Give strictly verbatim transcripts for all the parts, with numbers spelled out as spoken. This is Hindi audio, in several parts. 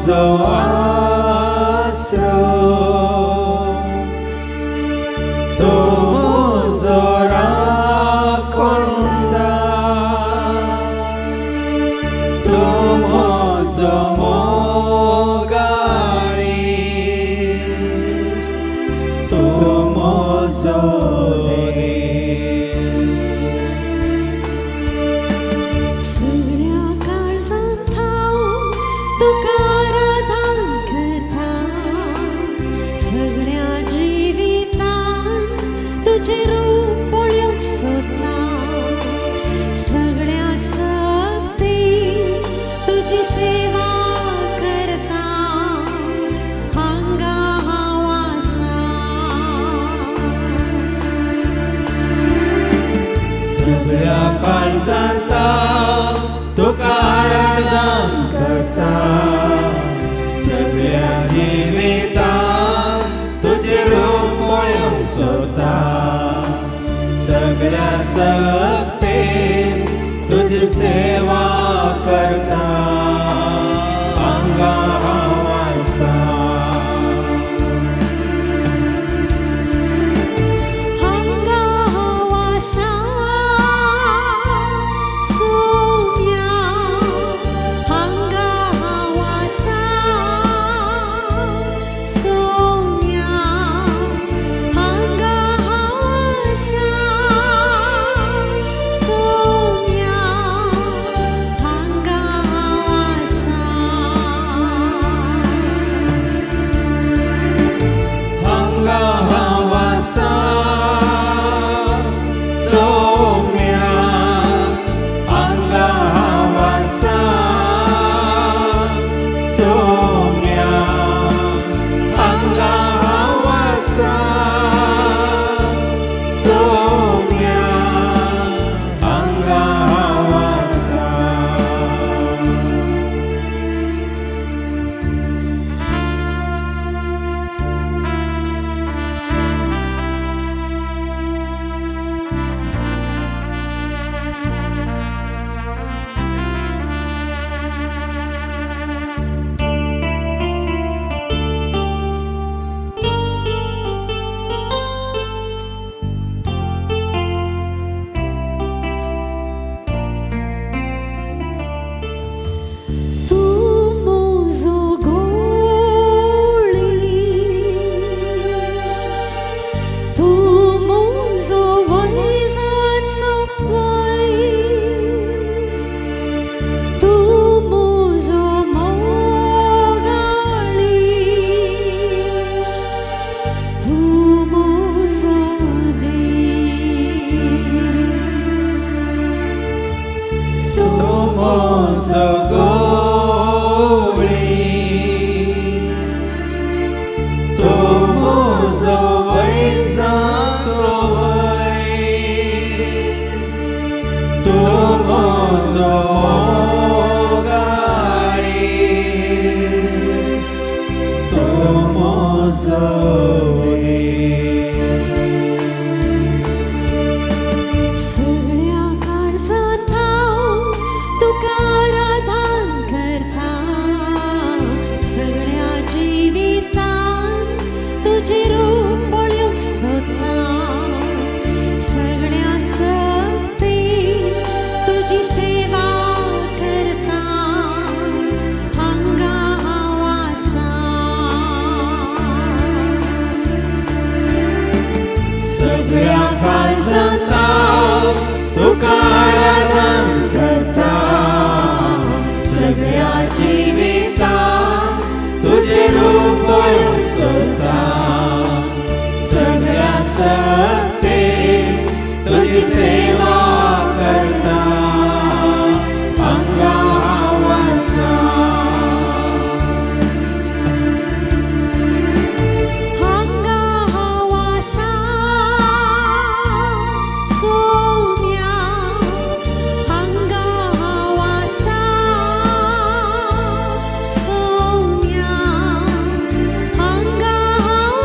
म्हजो आसरो तो म्हजो राखणदा तो म्हजो मोगाळी तो म्हजो सगळ्या काळजांत तुका आराधन करता सगळ्या जिवितांत तुजें रूप पळोवंक सोदता सगळ्या शक्तीन तुजी सेवा करता हांगा हांव आसा हांगा हांव आसा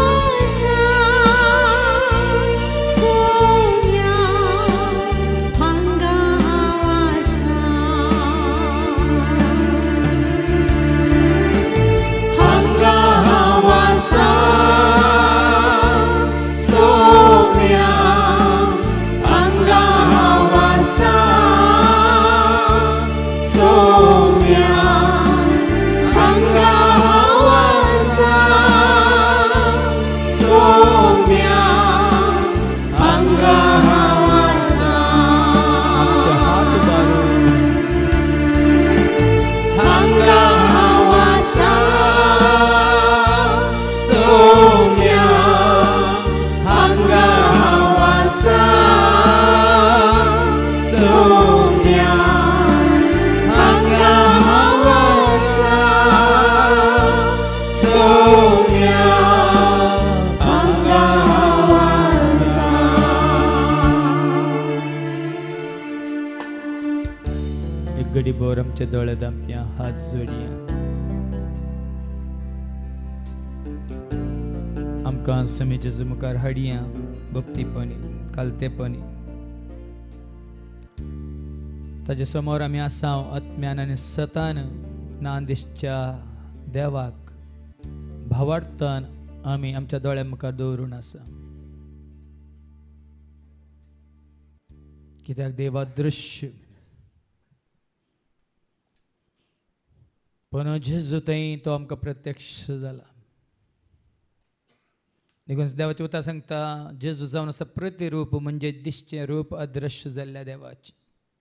Sonia, जोडी बोर आमच्या दोळे दामप्या हात जोडया आमकां समी जेजू मुखार हाडया भक्तीपणी कालतेपणी ताजे समोर आमी आसाव आत्म्यान आनी सतान नांदिशच्या देवाक भावार्थान आमी आमच्या दोळ्या मुखार दवरून आसा कित्याक देवा दृश्य पण जेजू थंय तो आमकां प्रत्यक्ष जाला देखून देवाचे उतर सांगता जेजू जावन आसा प्रतिरूप म्हणजे दिश्चें रूप अदृश्य जाल्ल्या देवाचें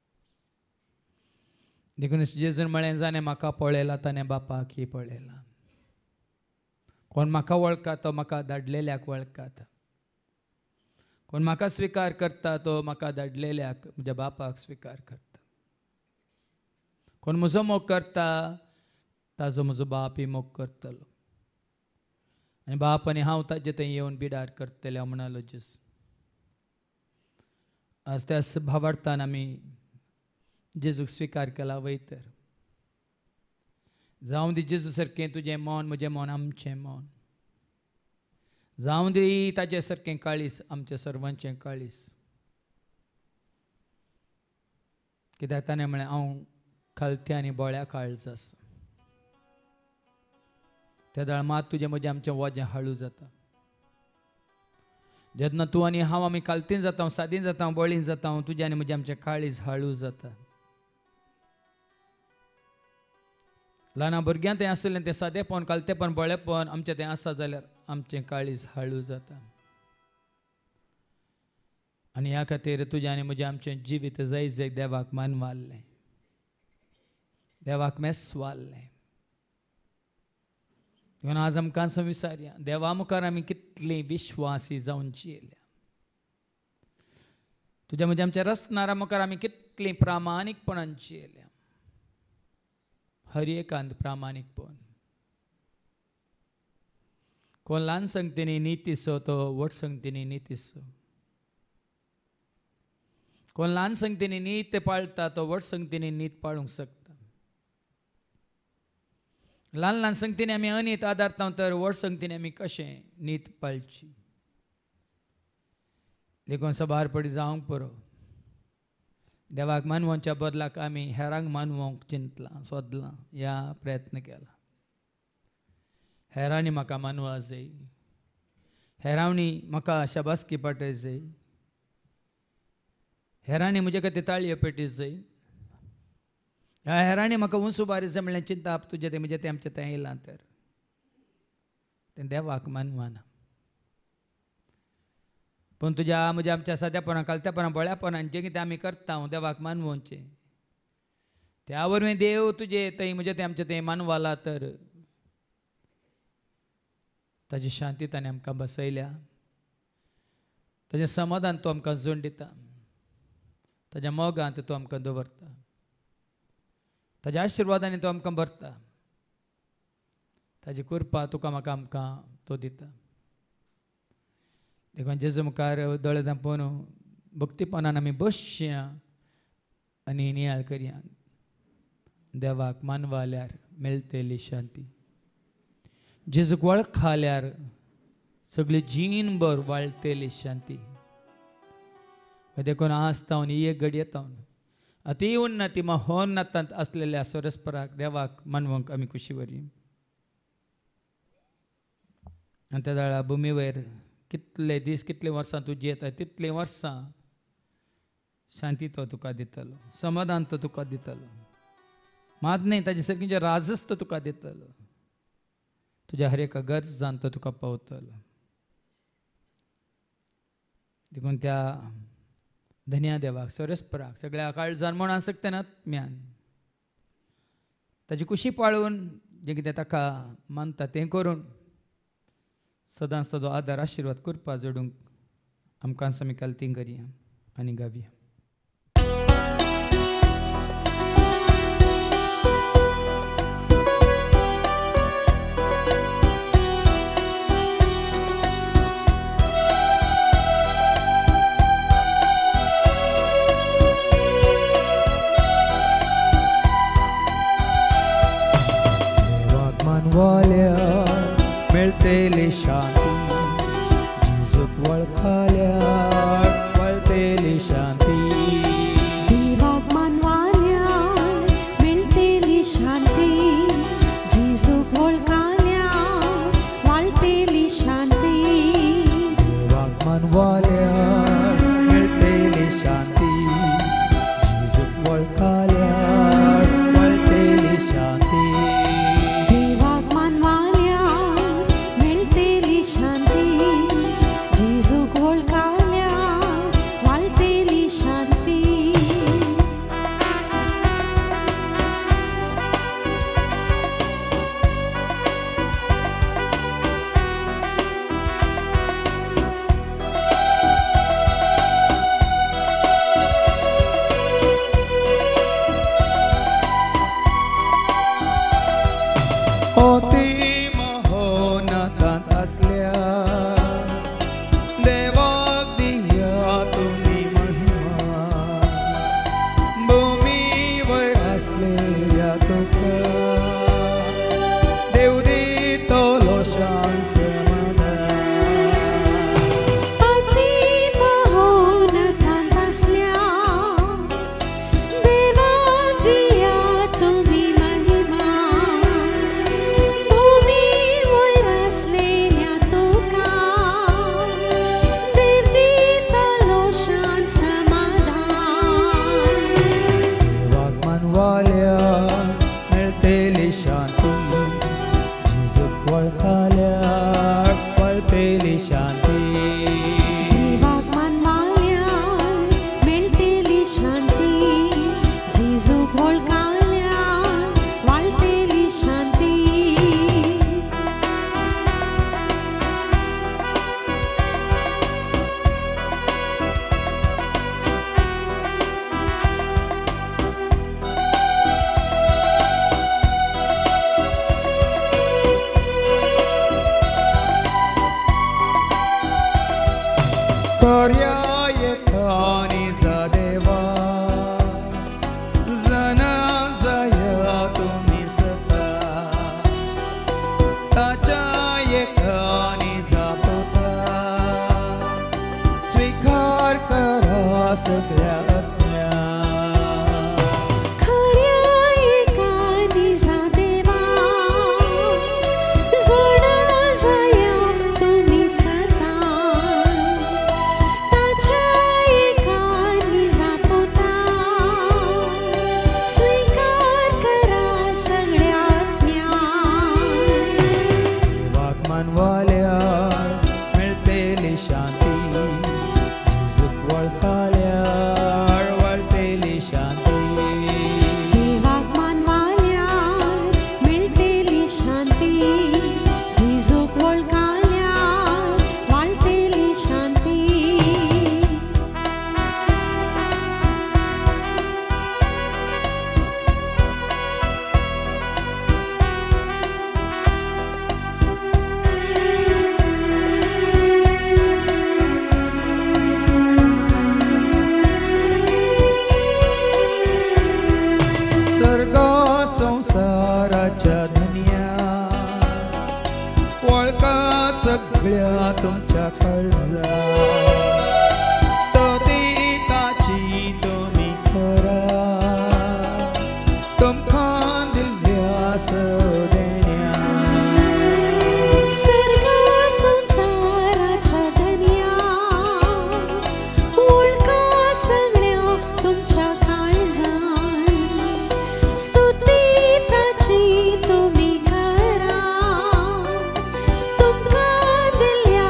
देखून जेजून म्हळें जाणें म्हाका पळयला ताणें बापाकय पळयला कोण म्हाका वळखता तो म्हाका धाडलेल्याक वळखता कोण म्हाका स्विकार करता तो म्हाका धाडलेल्याक म्हज्या बापाक स्विकार करता कोण म्हजो मोग करता ताजो म्हजो बापय मोग करतलो आनी बाप आनी हांव ताजे थंय येवन बिडार करतले म्हणलो जेजू आज त्या भावार्थान आमी जेजूक स्विकार केला वयतर जावं दी जेजू सारकें तुजें मन म्हजें मन आमचें मन जावं दी ताजे सारकें काळीस आमचें सर्वांचें काळीस कित्याक ताणें म्हळें हांव खालत्या आनी बोळ्या काळज आसा त्या दाळ मात तुजें म्हजें आमचें वजें हाळू जाता जेन्ना तूं आनी हांव आमी कालतीन जाता सादीन जाता बोळीन जाता तुजें आनी म्हजें आमचें काळीज हाळू जाता ल्हान भुरग्यां तें आसलें तें सादेपण कालतेपण बळेपण आमचें तें आसा जाल्यार आमचें काळीज हाळू जाता आनी ह्या खातीर तुजें आनी म्हजें आमचें जिवीत जाय जाय देवाक मानवाल्लें देवाक मेस्वाल्लें देखून आज आमकां विचारया देवा मुखार आमी कितलीं विश्वासी जावन जियेल्या तुज्या म्हज्या आमच्या रस्तनारा मुखार आमी कितलीं प्रामाणीकपणान जियेल्या हर एकांत प्रामाणीकपण कोण ल्हान संगतीनी नितीसो तो व्हड संगतीनी नितीसो कोण ल्हान संगतीनी नीत पाळटा तो व्हड संगतीनी नीत पाळूंक शकता ल्हान ल्हान संगतीनी आमी अनीत आदारता तर व्हड संगतीनी आमी कशें नीत पाळची देखून सबार पडी जावंक पुरो देवाक मानवोवच्या बदलाक आमी हेरांक मानवोवंक चिंतलां सोदलां या प्रयत्न केला हेरांनी म्हाका मानवा जाय हेरांनी म्हाका शाबासकी पाटय जाय हेरांनी म्हजे खातीर ताळयो पेटी जाय ह्या हेरांनी म्हाका उंच उबारी जाय म्हणल्यार चिंता तुजें तें म्हजें तें आमचें तें येयलां तर तें देवाक मानवाना पूण तुज्या म्हज्या आमच्या सादेपणां कालतेपणां बळ्यापणान जें कितें आमी करता देवाक मानवोवचें त्या वरवीं देव तुजें थंय म्हजें तें आमचें तें मानवाला तर ताजी शांती ताणें आमकां बसयल्या ताजें समाधान तूं आमकां जोड दिता ताज्या मोगांत तूं आमकां दवरता ताज्या आशिर्वादांनी तूं आमकां भरता ताजी कृपा तुका म्हाका आमकां तो दिता देखून जेजू मुखार दोळे धांपून भक्तीपणान आमी बसया आनी नियाळ करया देवाक मानवाल्यार मेळटली शांती जेजूक वळखाल्यार सगळी जीणभर वाळटली शांती देखून आज तावन एक घडी येतावन अति उन्नती महोन्नतांत असलेल्या सरस्पराक देवाक मानवंक आमी खुशी वरी आनी त्या दाळा भुमी वयर कितले दीस कितले वर्सां तूं जियेता तितले वर्सां शांती तो तुका दितलो समाधान तो तुका दितलो मात न्ही ताजे सगळींचे राजस तो तुका दितलो तुज्या हर एका गरजान तो तुका पावतलो देखून त्या धन्या देवाक सरस्पराक सगळ्या काळजान म्हण आसक्तान आत्म्यान ताजी खुशी पाळून जें कितें ताका मानता तें करून सदांच ताजो आदार आशिर्वाद कृपा जोडूंक आमकां आमी कालतीं करया आनी गावया वाल्यार मेळटली शांती जेजूक वळखल्यार वळटली शांती देवाक मानवाल्यार मेळटली शांती जेजूक वळखल्यार वाळटली शांती अति महोन्नतांत असल्या देवाक दिया तुमी महिमा भूमी वयर असलेल्या तुका देव दितलो शांत समाधान अति महोन्नतांत असल्या देवाक दिया तुमी महिमा भूमी वयर असलेल्या तुका देव दितलो शांत समाधान देवाक मानवाल्यार मेळटली शांती जेजूक वळखल्यार वळटली शांती देवाक मानवाल्यार मेळटली शांती जेजूक वळखल्यार वाळटली शांती पर्यायकानी देवा जना जाया तुमी सता ताच्या एकानी जापोता स्वीकार करा सगळ्या अज्ञान खऱ्या एकानी जा देवा जाणा जाया तुमी सता ताच्या एकानी जापोता स्वीकार करा सगळ्या ज्ञान देवाक मानवाल्यार मेळटली शांती जेजूक वळखल्यार वळटली शांती देवाक मानवाल्यार मेळटली शांती जेजूक वळखल्यार वाळटली शांती सर्गा संसाराच्या दुनिया वळखा सगळ्या तुमच्या काळजा स्तुती ताची तुमी करा तुमकां दिल्ल्या सदेण्या सर्गा संसाराच्या धन्या वळखा सगळ्या तुमच्या काळजान स्तुती ताची तुमी करा तुमकां दिल्ल्या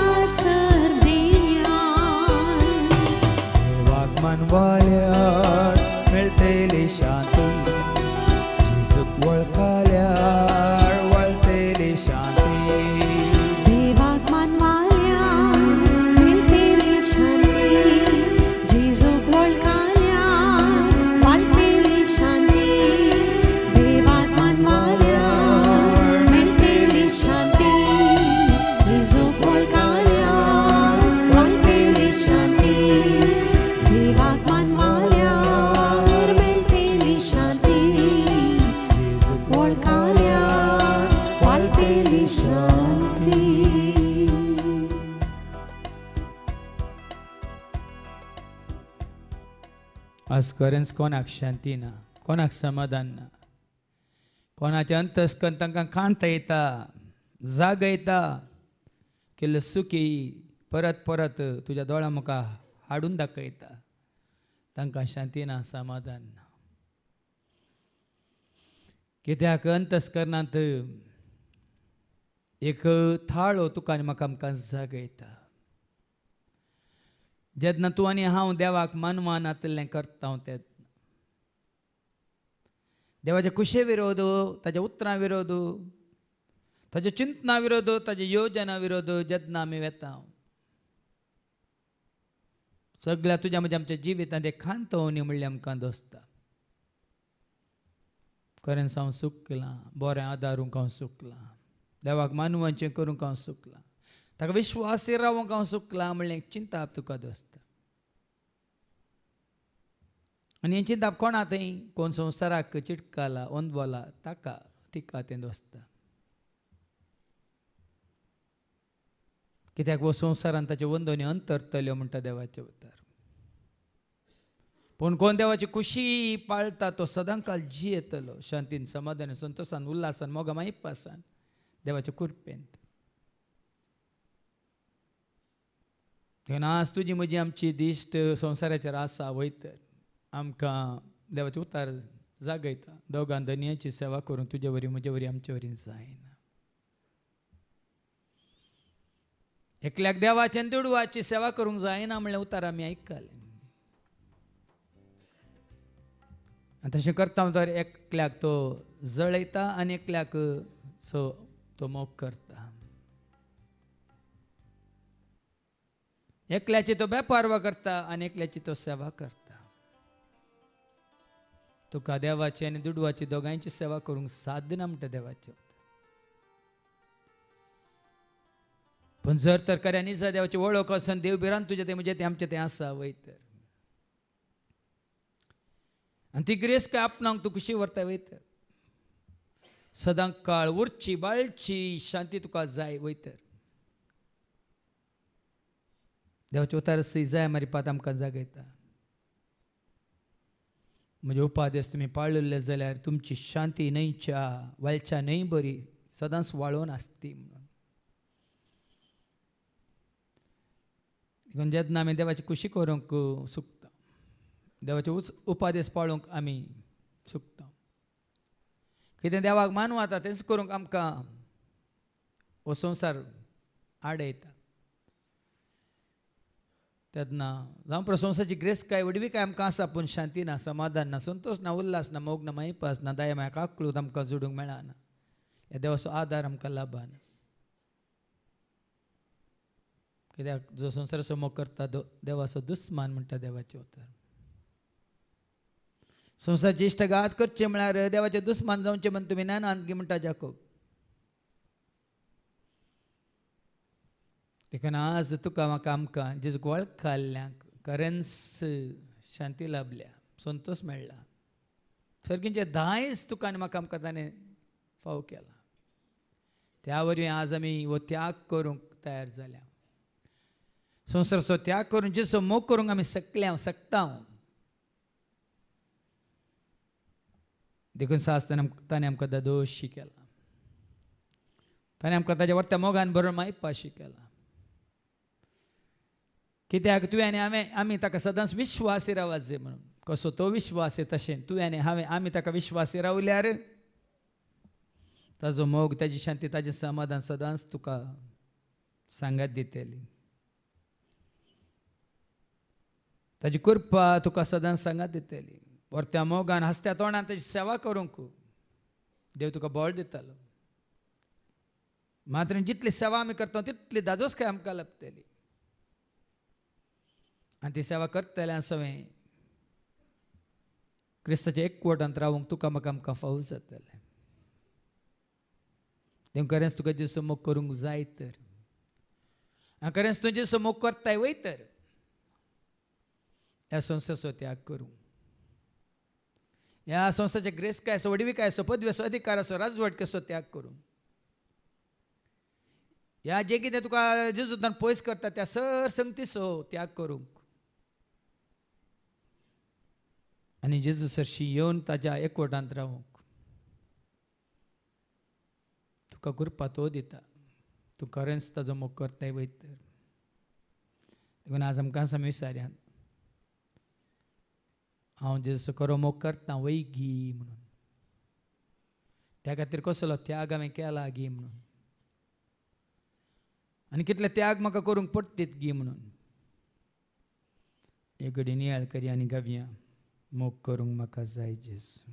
सरदेण्यान देवाक मानवाल्यार मेळटली शांती जेजूक वळखल्यार वळटली शांती देवाक मानवाल्यार मेळटली शांती जेजूक वळखल्यार वाळटली शांती देवाक मानवाल्यार मेळटली शांती जेजूक वळखल्यार वाळटली शांती देवाक मानवाल्यार मेळटली शांती जेजूक वळखल्यार वाळटली शांती आज खरेंच कोणाक शांती ना कोणाक समाधान ना कोणाच्या अंतस्कंत तांकां कांत येता जाग येता केल्लो सुखी परत परत तुझ्या दोळ्या मुखा हाडून दाखयता तांकां शांती ना समाधान ना कित्याक अंतस्करणांत एक थाळो तुका आनी म्हाका आमकां जागयता जेन्ना तूं आनी हांव देवाक मानवानांतलें करता तेन्ना देवाच्या कुशे विरोध ताच्या उतरां विरोध ताच्या चिंतना विरोध ताच्या योजना विरोध जेन्ना आमी वेता सगळ्या तुज्या म्हणजे आमच्या जिवितांत एक खांत होवनी म्हणल्यार आमकां दोसता खरेंच हांव सुकलां बरें आदारूंक हांव सुकलां देवाक मानवाचें करूंक हांव सुकलां ताका विश्वासी रावूंक हांव सुकलां म्हणलें एक चिंताप तुका दोसता आनी हें चिंताप कोणा थंय कोण संवसाराक चिटकाला ओंदवला ताका तिका तें दोसता कित्याक हो संवसारान ताचे वंदोनी अंतरतल्यो म्हणटा देवाचे उतर पूण कोण देवाची खुशी पाळटा तो सदांकाल जियेतलो शांतीन समाधान संतोषान उल्हासान मोगा माईपासान देवाच्या कृपेंत देखून आज तुजी म्हजी आमची दिश्ट संवसाराचेर आसा वयतर आमकां देवाचे उतार जागयता दोगां धनयाची सेवा करून तुजे वरी म्हजे वरी आमचे वरी जायना एकल्याक देवाचे आनी देडवाची सेवा करूंक जायना म्हणल्यार उतार आमी आयकले आनी तशें करता तर एकल्याक तो जळयता आनी एकल्याक सो तो मोग करता एकल्याची तो बेपारवा करता आनी एकल्याची तो सेवा करता तुका देवाची आनी दुडवाची दोगांयची सेवा करूंक साध्य ना म्हणटा देवाचे पण जर तर खऱ्या निजा देवाची वळख आसन देव बिरान तुजें तें म्हणजे तें आमचें तें आसा वयतर आनी ती ग्रेस काय आपणाक तूं खुशी व्हरता वयतर सदांच काळ उरची बाळची शांती तुका जाय वयतर देवाचे उतार सई जाय मारी पात आमकां जागयता म्हणजे उपादेश तुमी पाळिल्ले जाल्यार तुमची शांती न्हयच्या वालच्या न्हय बरी सदांच वाळोवन आसती म्हणून देखून जेन्ना आमी देवाची खुशी करूंक सुकता देवाचे उपादेश पाळूंक आमी सुकता कितें देवाक मानूं आता तेंच करूंक आमकां हो संवसार आडयता तेन्ना जावं प्रशंसाची ग्रेस काय वडवी काय आमकां आसा पूण शांती ना समाधान ना संतोष ना उल्हास ना मोग ना माईपास ना दया माया काकळूत आमकां जोडूंक मेळना ह्या देवाचो आदार आमकां लाभना कित्याक जो संवसाराचो मोग करता देवाचो दुस्मान म्हणटा देवाचे उतर संवसाराची इश्टगात करचे म्हळ्यार देवाचे दुस्मान जावचे म्हण तुमी ज्ञानान गी म्हणटा जाकोब देखून आज तुका म्हाका आमकां जेजूक वळखाल्ल्यांक खरेंच शांती लाभल्या संतोष मेळ्ळा सर्गींचे दायज तुका आनी म्हाका आमकां ताणें फाव केला त्या वरवीं आज आमी हो त्याग करूंक तयार जाल्या संवसाराचो त्याग करून जेचो मोग करूंक आमी सकल्या सकता देखून सास ताणें आमकां दादोशी केला ताणें आमकां ताच्या वर्त्या मोगान बरोवन मायपाशी केला कित्याक तुवें आनी हांवें आमी ताका सदांच विश्वासी रावत जाय म्हणून कसो तो विश्वासी तशें तुवें आनी हांवें आमी ताका विश्वासी रावल्यार ताजो मोग ताजी शांती ताजें समाधान सदांच तुका सांगात दितली ताजी कृपा तुका सदांच सांगात दितली वर्त्या मोगान हसत्या तोंडान ताची सेवा करूंक देव तुका बळ दितलो मात्र जितली सेवा आमी करता तितली दादोस काय आमकां लाभतली आनी ती सेवा करतले सवय क्रिस्ताच्या एकवटांत रावूंक तुका म्हाका आमकां फावो जातलें देव खरेंच तुका जेसो मोग करूंक जाय तर आनी खरेंच तूं जेसो मोग करताय वय तर ह्या संस्थेचो त्याग करूं ह्या संस्थेचे ग्रेस काय असो वडवी काय असो पदवी असो अधिकार असो राजवट कसो त्याग करूं ह्या जे कितें तुका जेजूतान पयस करता त्या सर संगतीचो त्याग करूंक आनी जेजू सरशी येवन ताच्या एकवटांत रावूंक तुका कृपा तो दिता तूं खरेंच ताजो मोग करताय वय तर देखून आज आमकां आसा विचार्यात हांव जेजू खरो मोग करता वय गी म्हणून त्या खातीर कसलो त्याग हांवें केला गी म्हणून आनी कितले त्याग म्हाका करूंक पडटीत गी म्हणून एक घडी नियाळ करया आनी गावया मोग करूंक म्हाका जाय जेजू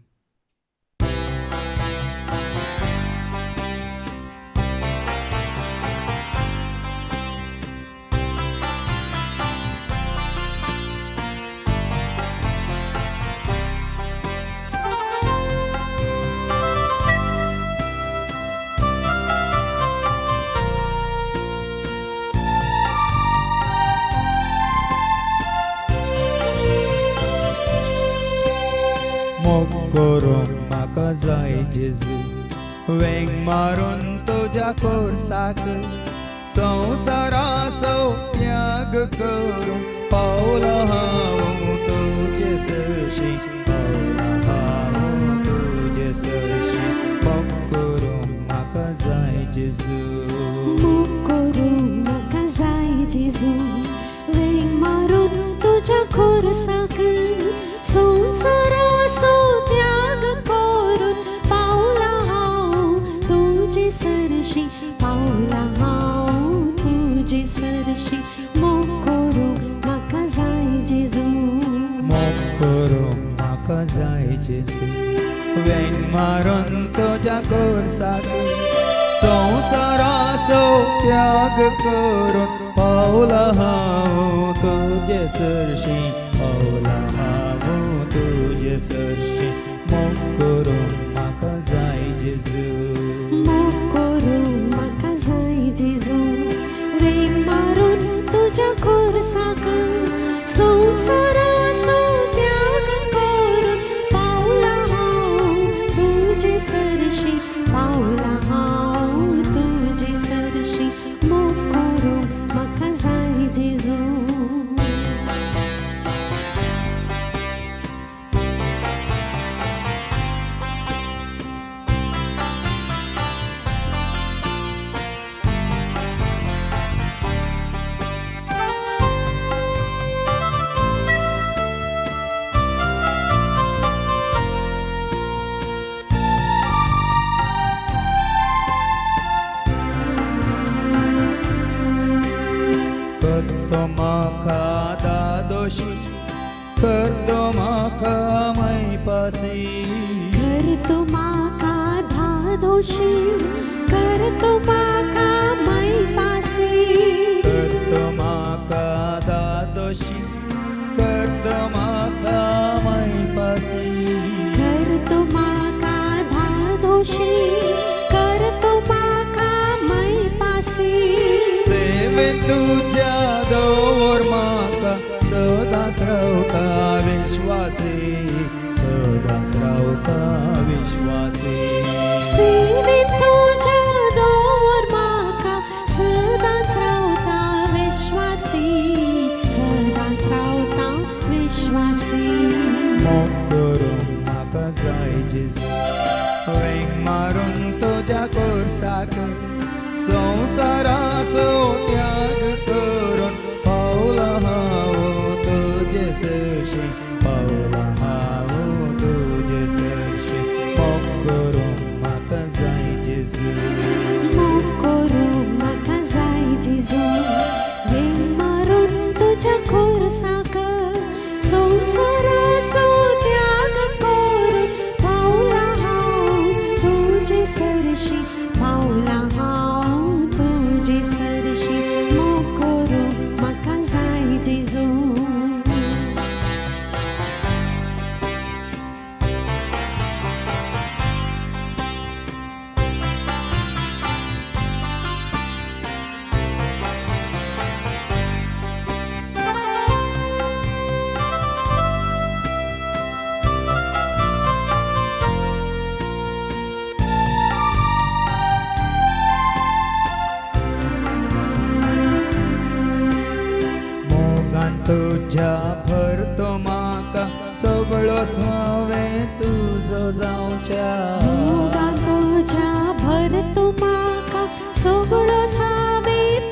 मोग करूंक म्हाका जाय जेजू वेंग मारून तुज्या कोर्साक संवसाराचो त्याग करून पावला हांव तुजे सरशी पावला हांव तुजे सरशी मोग करूंक म्हाका जाय जेजू मोग करूंक म्हाका जाय जेजू वेंग मारून तुज्या कोर्साक संवसाराचो त्याग करून पावला हांव तुजे सरशी पावला हांव तुजे सरशी मोग करूंक म्हाका जाय जेजू मोग करूंक म्हाका जाय जेजू वेंग मारून तुज्या कोर्साक संवसाराचो त्याग करून पावला हांव तुजे सरशी पावला हांव तुजे सरशी मोग करूंक म्हाका जाय जेजू मोग करूंक म्हाका जाय जेजू वेंग मारून तुज्या कोर्साक संवसाराचो त्याग करून पावला हांव तुजे सरशी पावला हांव तुजे सरशी मोग करूंक म्हाका जाय जेजू करतो म्हाका दादोशी करतो म्हाका मैपासी करतो म्हाका धादोशी करतो म्हाका मैपासी करतो म्हाका दादोशी करतो म्हाका मैपासी करतो म्हाका धादोशी करतो म्हाका मैपासी सेवे तुज्या दवर म्हाका सदांच रावता विश्वासी सदांच रावता विश्वासी सेवे तुज्या दवर म्हाका सदांच रावता विश्वासी सदांच रावता विश्वासी मोग करूंक म्हाका जाय जेजू वेंग मारून तुज्या कोर्साक संवसाराचो त्याग करून पावला हांव तुजे सरशी पावला हांव तुजे सरशी मोग करूंक म्हाका जाय जेजू मोग करूंक म्हाका जाय जेजू वेंग मारून तुज्या कोर्साक संवसाराचो त्याग करून पावला हांव तुजे सरशी पावला हांव तुजे सरशी मोग करूंक म्हाका जाय जेजू तुझ्या भरतो म्हाका सगळो हांवें तुजो जावच्या मोगा तुज्या भरतो म्हाका सगळो हांवें तुजो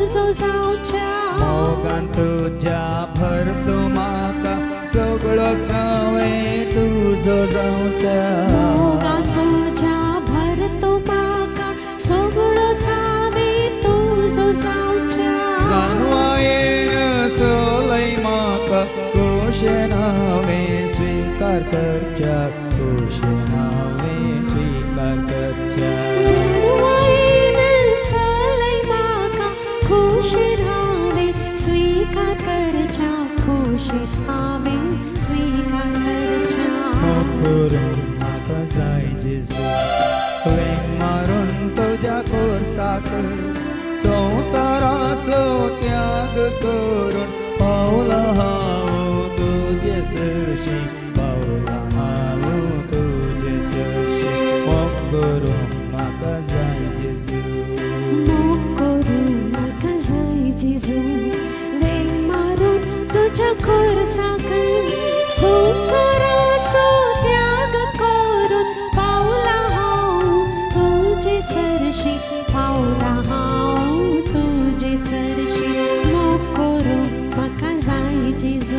तुझो जावच्या मोगान तुझ्या भरतो म्हाका सगळो सावे तुझो जावच्या मोगा तुझ्या भरतो म्हाका सगळो सावे तुझो जावच्या जानवा येण सोलय म्हाका तुझे नावे स्वीकार करच्या तुझे नावे स्वीकार करच्या जानवाईन सलय म्हाका खुश रावे स्वीकार करच्या खुश रावे स्वीकार करच्या करून म्हाका जाय जेजू वेंग मारून तुझ्या कोर्साक संसाराचो त्याग करून पावला हांव तुजे सरशी पावला हांव तुजे सरशी मोग करून म्हाका जाय जेजू मोग करून म्हाका जाय जेजू वेंग मारून तुझ्या कोर्साक संसाराचो त्याग करून पावला हांव तुजे सरशी पावला हांव तुजे सरशी मोग करून म्हाका जाय जेजू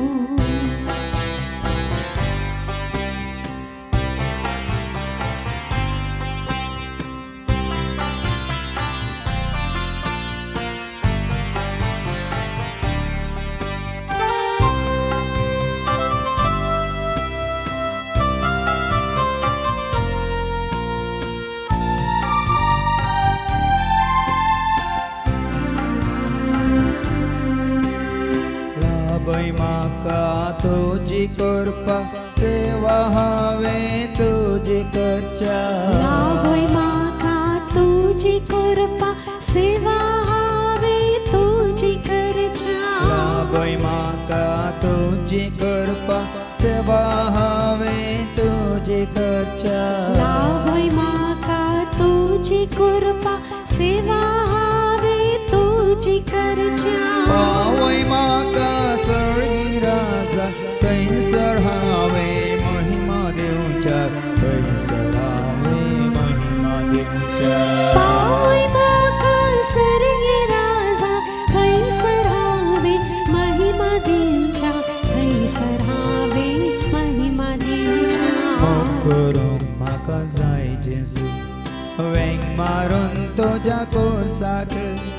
लाभय म्हाका तुजी करपा सेवा हांवें तुजी करच्या लाभय म्हाका तुजी करपा सेवा हांवे तुजी करच्या लाभय म्हाका तुजी करपा सेवा हांवें तुजी करच्या लाभय म्हाका तुजी करपा सेवा हांवे तुजी करच्या पावय म्हाका सर्गी राजा थंयसर हांवें महिमा दिवच्या थंयसर हांवें महिमा दिवच्या पावय म्हाका सर्गी राजा थंयसर हांवे महिमा दिवच्या थंयसर हांवे महिमा दिवच्या मोग करून म्हाका जाय जेजू वेंग मारून तुज्या कोर्साक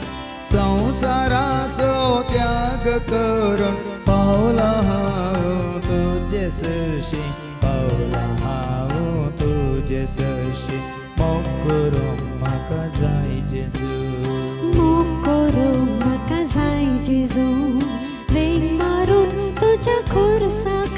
संसाराचो त्याग करून पावला हांव तुजे सरशी पावला हांव तुजे सरशी मोग करून म्हाका जाय जेजू मोग करून म्हाका जाय जेजू वेंग मारून तुज्या कोर्साक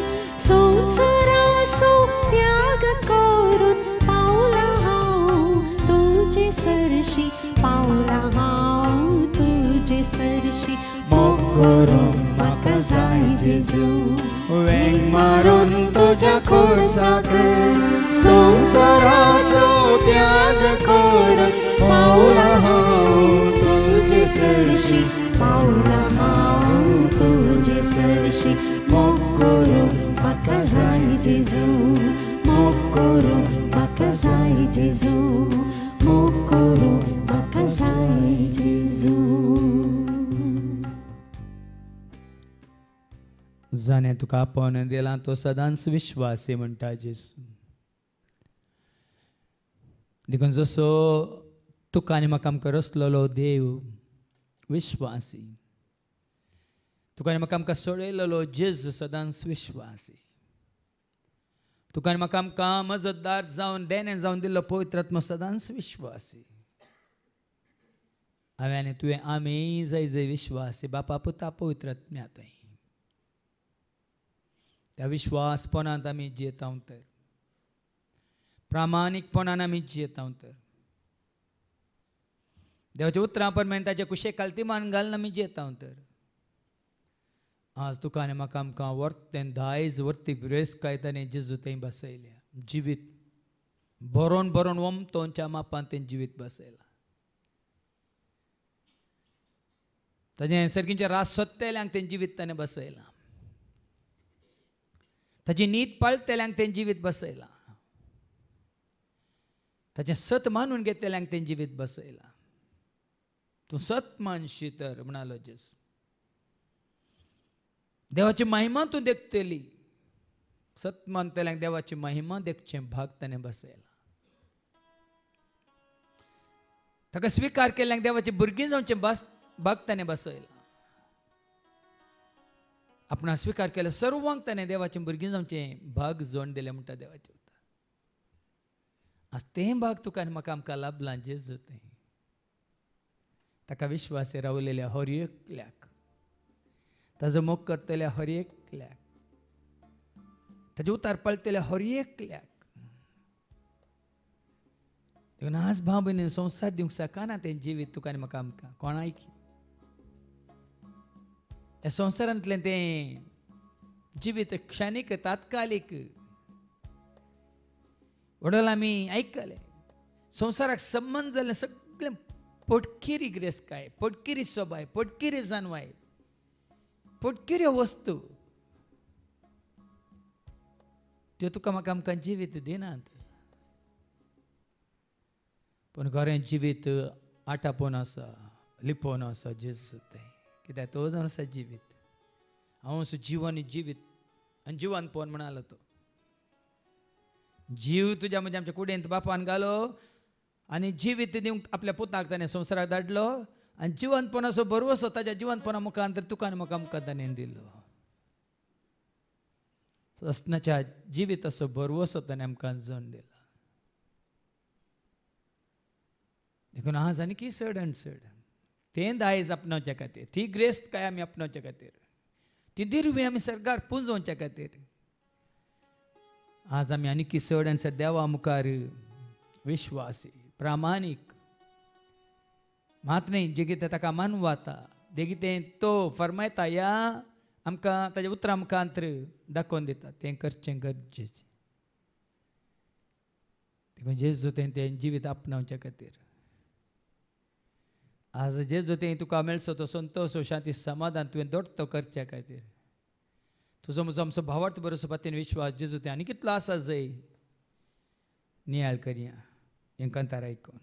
संसाराचो त्याग करून पावला हांव तुजे सरशी पावला हांव तुजे सरशी मोग करून म्हाका जाय जेजू वेंग मारून तुज्या कोर्साक संसाराचो त्याग करून पावला हांव तुजे सरशी पावला हांव तुजे सरशी मोग करून म्हाका जाय जेजू मोग करून म्हाका जाय जेजू मोग करून म्हाका जाय जेजू जाणे तुका आपण दिला तो सदांच विश्वासी म्हणटा जेजू देखून जसो तुका आनी म्हाका आमकां रचलेलो देव विश्वासी तुका आनी म्हाका आमकां सोडयलेलो जेजू सदांच विश्वासी तुका आनी म्हाका आमकां मजतदार जावन देणे जावन दिल्लो पवित्र आत्मा सदांच विश्वासी हांवें आनी तुवें आमी जय जय विश्वासी बापा पुता पवित्र आत्म्यातय त्या विश्वासपणांत आमी जियेता तर प्रामाणीकपणान आमी जियेता तर देवाच्या उतरां परमेंट ताचे कुशे काल्तिमान घालून आमी जियेता तर आज तुका आनी म्हाका आमकां वर्तें दायज वर्ती गिरेस्त ताणें जेजू थंय बसयल्या जिवीत बरोवन बरोवन वमतोंच्या मापान तें जिवीत बसयलां ताजें सर्गींचें रास सोदतेल्यांक तें जिवीत ताणें बसयलां ताची नीत पाळटल्यांक तें जिवीत बसयलां ताचें सत मानून घेतल्यांक तें जिवीत बसयलां तू सत मानशी तर म्हणालो जेस देवाची महिमा तू देखतेली सत मानतेल्या देवाची महिमा देखचे भाग त्याने बसयला ताका स्वीकार केल्याक देवाची भुरगीं जावचे बस भाग त्याने बसयला आपण स्वीकार केला सर्वांक त्याने देवाची भुरगीं जावचे भाग जोड दिले म्हणटा देवाचे उतर आज ते भाग तुका आनी म्हाका आमकां लाभलां जेजू तें ताका विश्वास रावलेल्या हर एकल्याक ताजो मोग करतल्या हर एकल्याक ताजे उतार पळतल्या हर एकल्याक देखून आज भाव भयणी संसार दिवंक शकना तें जिवीत तुका आनी म्हाका आमकां कोणाक ह्या संवसारांतलें तें जिवीत क्षणीक तात्कालीक वडोल आमी आयकले संवसाराक संबंध जाल्लें सगळें पोटकिरी गिरेस्तकाय पोटकिरी सोबाय पोटकिरी जानवाय पोटकिऱ्यो वस्तू त्यो तुका म्हाका आमकां जिवीत दिनात पूण खरें जिवीत आटापोवन आसा लिपोवन आसा जेजू तें कित्याक तो जावन आसा जिवीत हांव असो जिवन जिवीत आनी जिवन पोवन म्हणालो तो जीव तुज्या म्हणजे आमच्या कुडींत बापान घालो आनी जिवीत दिवंक आपल्या पुताक ताणें संवसाराक धाडलो आनी जिवनपण असो भरवसो ताच्या जिवनपणा मुखांतर तुका आनी म्हाका आमकां ताणें दिलो असनाच्या जिवीत असो भरवसो ताणें आमकां जोड दिला देखून आज आनी की चड आनी चड तें दायज आपणावच्या खातीर ती ग्रेस्त काय आमी आपणावच्या खातीर ती दिरवी आमी सरकार पुंजोवच्या खातीर आज आमी आनी की चड आनी चड देवा मुखार विश्वासी प्रामाणीक मात न्ही जे कितें ताका मानवाता जे कितें तो फरमायता या आमकां ताच्या उतरां मुखांतर दाखोवन दिता तें करचें गरजेचें देखून जेजू तें तें जिवीत आपणावच्या खातीर आज जेजू तें तुका मेळचो तो संतोश शांती समाधान तुवें दोडतो करच्या खातीर तुजो म्हजो आमचो भावार्थ बरोसो पातीन विश्वास जेजू तें आनी कितलो आसा जंय नियाळ करया हें कांतार आयकून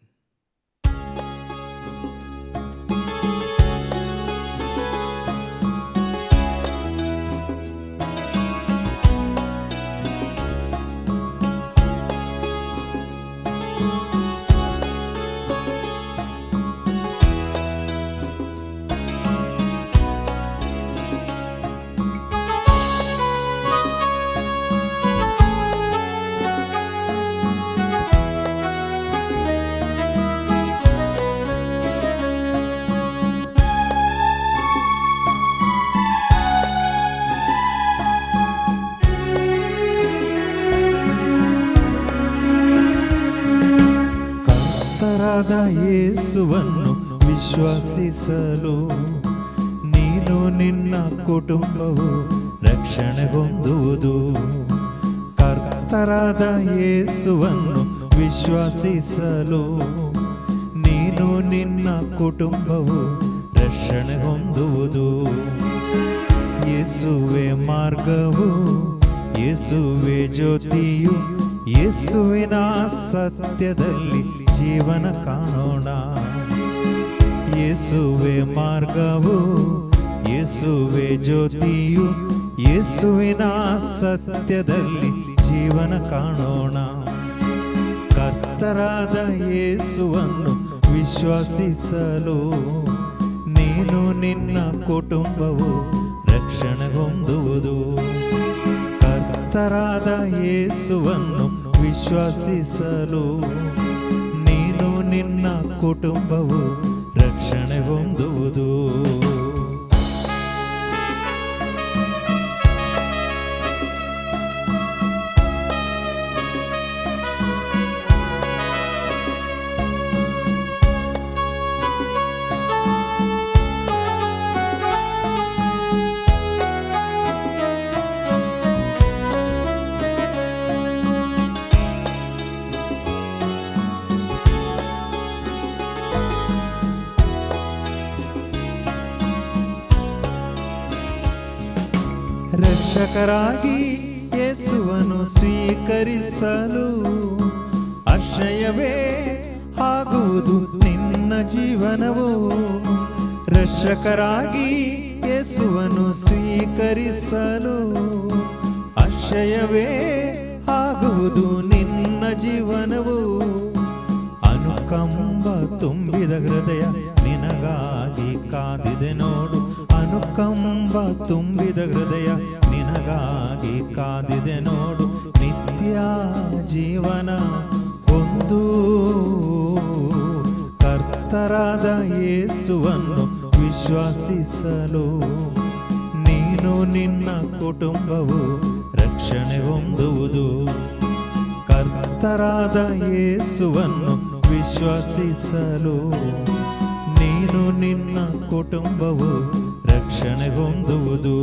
ಯೇಸುವನ್ನು ವಿಶ್ವಾಸಿಸಲು ನೀನು ನಿನ್ನ ಕುಟುಂಬವು ರಕ್ಷಣೆ ಹೊಂದುವುದು ಕರ್ತರಾದ ಯೇಸುವನ್ನು ವಿಶ್ವಾಸಿಸಲು ನೀನು ನಿನ್ನ ಕುಟುಂಬವು ರಕ್ಷಣೆ ಹೊಂದುವುದು ಯೇಸುವೇ ಮಾರ್ಗವು ಯೇಸುವೇ ಜ್ಯೋತಿಯು ಯೇಸುವಿನ ಸತ್ಯದಲ್ಲಿ ಜೀವನ ಕಾಣೋಣ ಯೇಸುವೇ ಮಾರ್ಗವು ಯೇಸುವೇ ಜ್ಯೋತಿಯು ಯೇಸುವಿನ ಸತ್ಯದಲ್ಲಿ ಜೀವನ ಕಾಣೋಣ ಕರ್ತರಾದ ಯೇಸುವನ್ನು ವಿಶ್ವಾಸಿಸಲು ನೀನು ನಿನ್ನ ಕುಟುಂಬವು ರಕ್ಷಣೆ ಹೊಂದುವುದು ಕರ್ತರಾದ ಯೇಸುವನ್ನು ವಿಶ್ವಾಸಿಸಲು ನೀನು ನಿನ್ನ ಕುಟುಂಬವು ರಕ್ಷಣೆ ಹೊಂದುವುದು ರಕ್ಷಕರಾಗಿ ಯೇಸುವನ್ನು ಸ್ವೀಕರಿಸಲು ಆಶ್ರಯವೇ ಆಗುವುದು ನಿನ್ನ ನಿನ್ನ ಜೀವನವು ರಕ್ಷಕರಾಗಿ ಯೇಸುವನ್ನು ಸ್ವೀಕರಿಸಲು ಆಶ್ರಯವೇ ಆಗುವುದು ನಿನ್ನ ಜೀವನವು. ಅನುಕಂಪ ತುಂಬಿದ ಹೃದಯ ನಿನಗಾಗಿ ಕಾದಿದೆ ನೋಡು. ಅನುಕಂಪ ತುಂಬಿದ ಹೃದಯ ನಿನಗಾಗಿ ಕಾದಿದೆ ನೋಡು. ನಿತ್ಯ ಜೀವನ ಒಂದು ಕರ್ತರಾದ ಯೇಸುವನ್ನು ವಿಶ್ವಾಸಿಸಲು ನೀನು ನಿನ್ನ ಕುಟುಂಬವು ರಕ್ಷಣೆ ಹೊಂದುವುದು. ಕರ್ತರಾದ ಯೇಸುವನ್ನು ವಿಶ್ವಾಸಿಸಲು ನೀನು ನಿನ್ನ ಕುಟುಂಬವು ರಕ್ಷಣೆ ಹೊಂದುವುದು.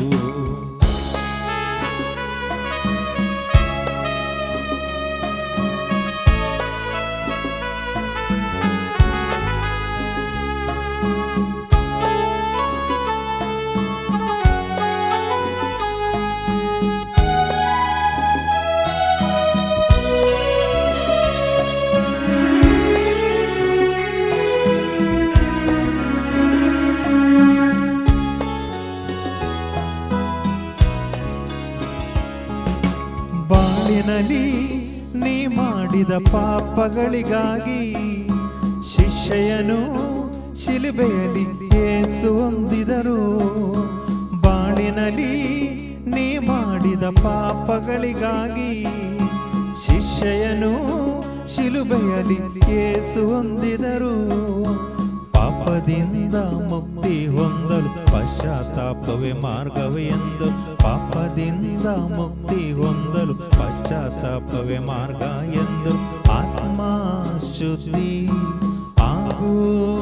ಬಾಳಿನಲ್ಲಿ ನೀ ಮಾಡಿದ ಪಾಪಗಳಿಗಾಗಿ ಶಿಷ್ಯನು ಶಿಲುಬೆಯಲ್ಲಿ ಯೇಸು ಹೊಂದಿದರು. ಬಾಳಿನಲ್ಲಿ ನೀ ಮಾಡಿದ ಪಾಪಗಳಿಗಾಗಿ ಶಿಷ್ಯನು ಶಿಲುಬೆಯಲ್ಲಿ ಯೇಸು ಹೊಂದಿದರು. ಪಾಪದಿಂದ ಮುಕ್ತಿ ಹೊಂದಲು ಪಶ್ಚಾತ್ತಾಪವೇ ಮಾರ್ಗವೇ ಎಂದು. ಪಾಪದಿಂದ ಮುಕ್ತಿ ಹೊಂದಲು ಪಶ್ಚಾತ್ತಾಪವೇ ಮಾರ್ಗ ಎಂದು. ಆತ್ಮ ಶುದ್ಧಿ ಆಗು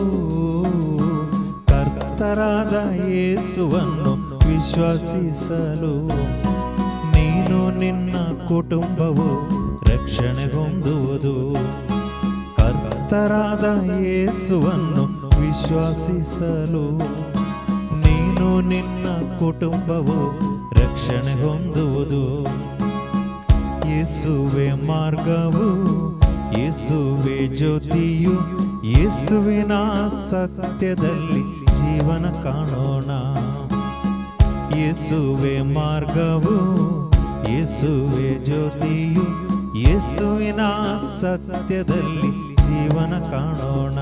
ಕರ್ತರಾದ ಯೇಸುವನ್ನು ವಿಶ್ವಾಸಿಸಲು ನೀನು ನಿನ್ನ ಕುಟುಂಬವು ರಕ್ಷಣೆ ಹೊಂದುವುದು. ಕರ್ತರಾದ ಯೇಸುವನ್ನು ವಿಶ್ವಾಸಿಸಲು ನೀನು ನಿನ್ನ ಕುಟುಂಬವು ರಕ್ಷಣೆ ಹೊಂದುವುದು. ಯೇಸುವೆ ಮಾರ್ಗವು, ಯೇಸುವೆ ಜ್ಯೋತಿಯು, ಯೇಸುವಿನ ಸತ್ಯದಲ್ಲಿ ಜೀವನ ಕಾಣೋಣ. ಯೇಸುವೆ ಮಾರ್ಗವು, ಯೇಸುವೆ ಜ್ಯೋತಿಯು, ಯೇಸುವಿನ ಸತ್ಯದಲ್ಲಿ ಜೀವನ ಕಾಣೋಣ.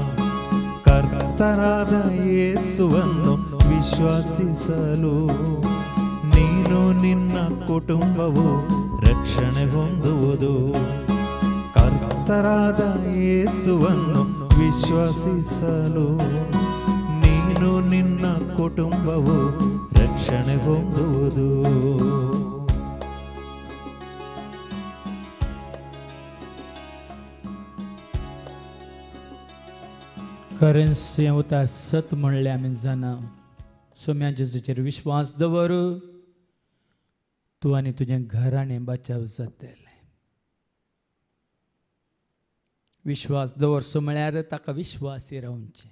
ಕರ್ತರಾದ ಯೇಸುವನ್ನು ವಿಶ್ವಾಸಿಸಲು ನೀನು ನಿನ್ನ ಕುಟುಂಬವು ರಕ್ಷಣೆ ಹೊಂದುವುದು. ಕರ್ತರಾದ ಯೇಸುವನ್ನು ವಿಶ್ವಾಸಿಸಲು ನೀನು ನಿನ್ನ ಕುಟುಂಬವು ರಕ್ಷಣೆ ಹೊಂದುವುದು. करन्सी उतार सत म्हणले आम्ही जाणा. सोम्या जेजूचेर विश्वास दवर, तूं आनी तुजें घराणें बचाव जातलें. विश्वास दवरचो म्हळ्यार ताका विश्वासी रावचें.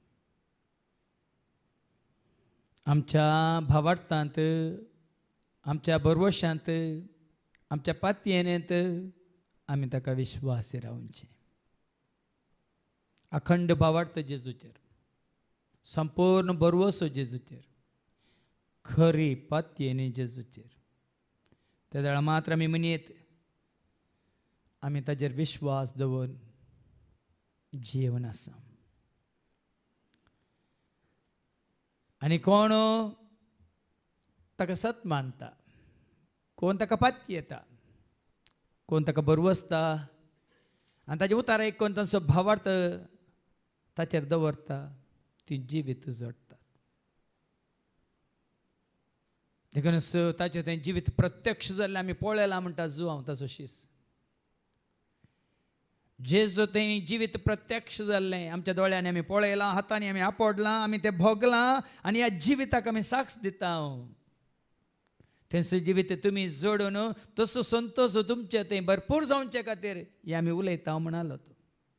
आमच्या भावार्थांत, आमच्या बरवशांत, आमच्या पातयेनेंत आमी ताका विश्वासी रावचें. अखंड भावार्थ जेजूचेर, संपूर्ण बरवसो जेजूचेर, खरी पातयेनी जेजूचेर. त्या वेळा मात्र आमी म्हणयेत, आमी ताजेर विश्वास दवरून जीवन आसा. आनी कोण ताका सत मानता, कोण ताका पातयेता, कोण ताका बरवसता आनी ताजे उतार आयकून तांचो भावार्थ ताचेर दवरता, ती जिवीत जोडटात. देखून ताचें तें जिवीत प्रत्यक्ष जाल्लें आमी पळयलां म्हणटा जो हांव ताचो शीस. जेजो तें जिवीत प्रत्यक्ष जाल्लें आमच्या दोळ्यांनी आमी पळयलां, हातांनी आमी आपडलां, आमी तें भोगलां आनी ह्या जिविताक आमी साक्ष दिता. तेंचो जिवीत तुमी जोडून तसो संतोश तुमचें तें भरपूर जावचे खातीर हे आमी उलयता म्हणालो. तो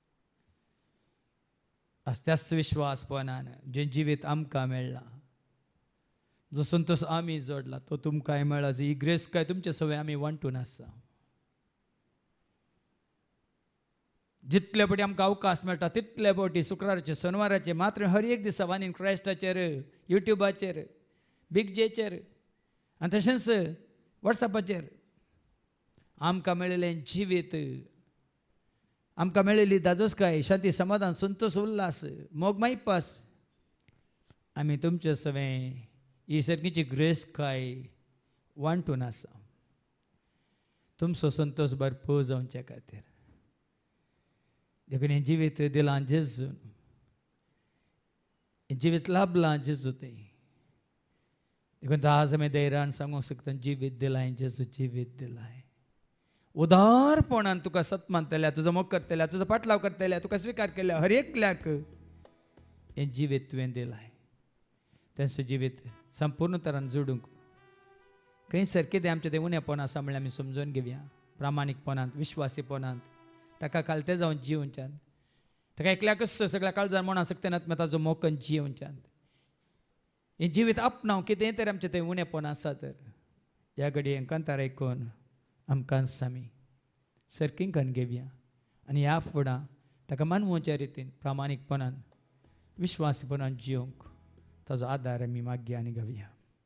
त्याच विश्वासपणान जे जिवीत आमकां मेळ्ळा, जो संतोश आमी जोडला तो तुमकांय मेळ्ळा. ही ग्रेस काय तुमचे सवय आमी वांटून आसा. जितले पटी आमकां अवकाश मेळटा तितले पटी शुक्राराचे शनिवाराचे मात्र हर एक दिसा वानीन क्रायस्टाचेर युट्यूबाचेर बिग जेचेर आनी तशेंच वॉट्सॅपाचेर आमकां मेळिल्लें जिवीत आमकां मेळिल्ली दादोसकाय शांती समाधान संतोष उल्हास मोग पास आमी तुमचे सवें ही सर्गीची ग्रेस काय वांटून आसा तुमचो संतोष भरपूर जावचे खातीर देखून हें जिवीत दिलां जेजून हें जिवीत लाभलां जेजू ते देखून आज आमी धैर्यान सांगूंक शकता जिवीत दिलां जेजू जिवीत दिलां उदारपणान तुका सत मानतल्या तुजो मोग करतल्या तुजो पाटलाव करतल्या तुका स्विकार केल्या हर एकल्याक हें जिवीत तुवें दिलां तेंचो जिवीत संपूर्ण तरान जोडूंक खंय सर कितें आमचें तें उणेपण आसा म्हणल्यार आमी समजून घेवया प्रामाणीकपणांत विश्वासीपणांत ताका कालते जावन जिवच्यान ताका एकल्याकच सगळ्या काळजान म्हणा सकतेनात ताजो मोकन जिवच्यान हें जिवीत आपणाव कितें तरी आमचें तें उणेपण आसा तर ह्या घडये कांतार आयकून आमकां सामी सरकींकान घेवया आनी ह्या फुडां ताका मानवच्या रितीन प्रामाणीकपणान विश्वासीपणान जिवंक ताजो आदार आमी मागया आनी घेवया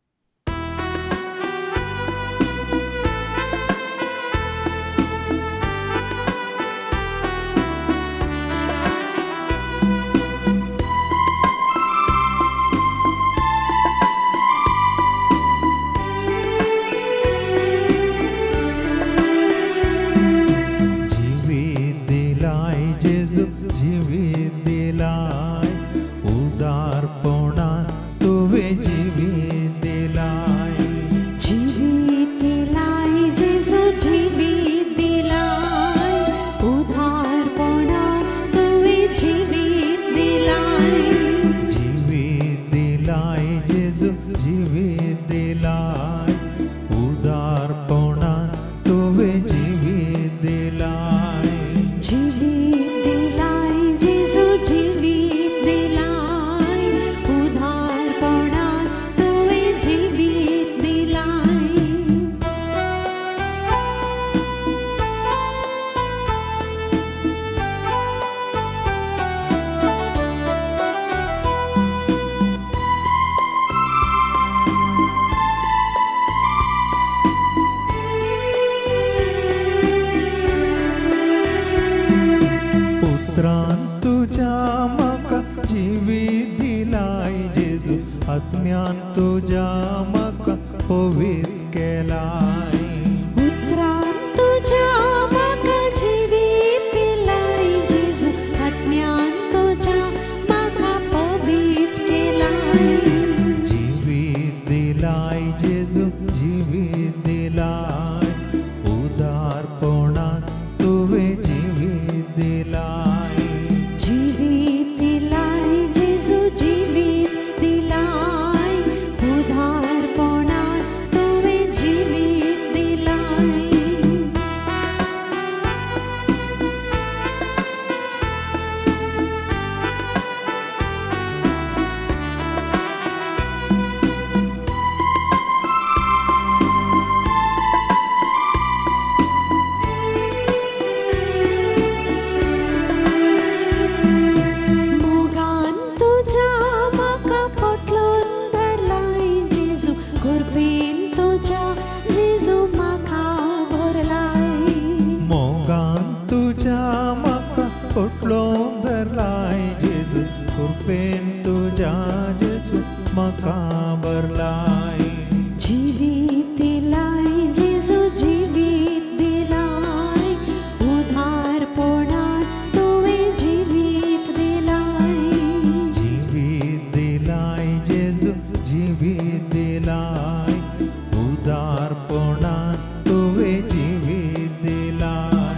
आत्म्यान तुझ्या म्हाका पवित्र केलाय उतरान तुझ्या म्हाका जिवीत दिलाय जेजू आत्म्यान तुझ्या म्हाका पवित्र केलाय जिवीत दिलाय जेजू जिवीत दिलाय उदारपणान तुवें जिवीत दिलाय जिवीत दिलाय जेजू जिवीत दिलाय उदारपणान तुवें जिवीत दिलाय मोगान तुझ्या म्हाका पोटलून धरलाय जेजू कुरपेन तुझ्या जेजू म्हाका भरलाय मोगान तुझ्या म्हाका पोटलोन धरलाय जेजू कृपेन तुझ्या जेजू म्हाका भरलाय जिवीत दिलाय जेजू जिवीत दिलाय उदारपणान तुवें जिवीत दिलाय जिवीत दिलाय जेजू जिवीत दिलाय उदारपणान तुवें जिवीत दिलाय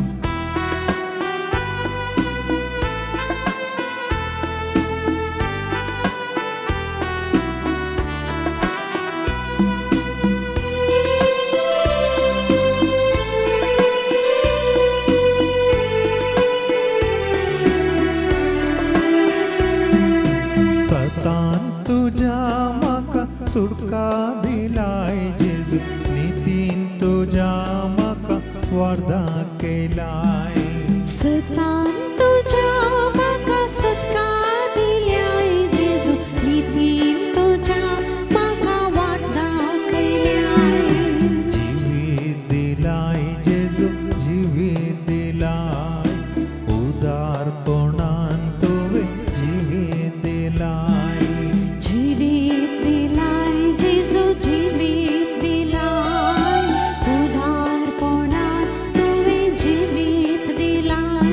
सतान तुझ्या म्हाका सुटका दिलाय जेजू नितीन तुझ्या म्हाका वार्धा केलाय सतान रक्तान तुझ्या म्हाका सुटका दिल्याय जेजू नितीन तुझ्या म्हाका वाट दाखयल्याय जिवीत दिलाय जेजू जिवीत दिलाय उदारपणान तुवें जिवीत दिलाय जिवीत दिलाय जेजू जिवीत दिलाय उदारपणान तुवें जिवीत दिलाय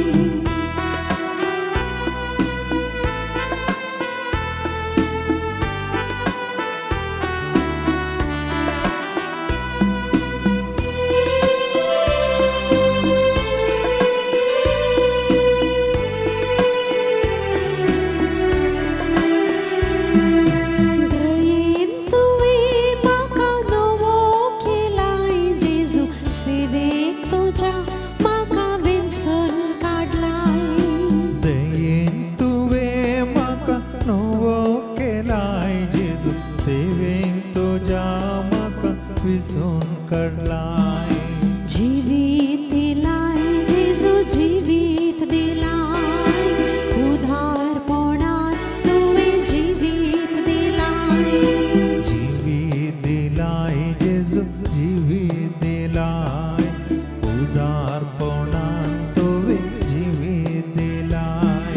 दयेन तुवें म्हाका नवो केलाय जेजू सेवेक तुझ्या म्हाका वेंचून काडलाय दयेन तुवें म्हाका नवो केलाय जेजू सेवेक तुज्या म्हाका विसरून काडलाय जिवीत दिलाय जेजू जिवीत दिलाय उदारपणान तुवें जिवीत दिलाय जिवीत दिलाय जेजू जिवीत दिलाय उदारपणान तुवें जिवीत दिलाय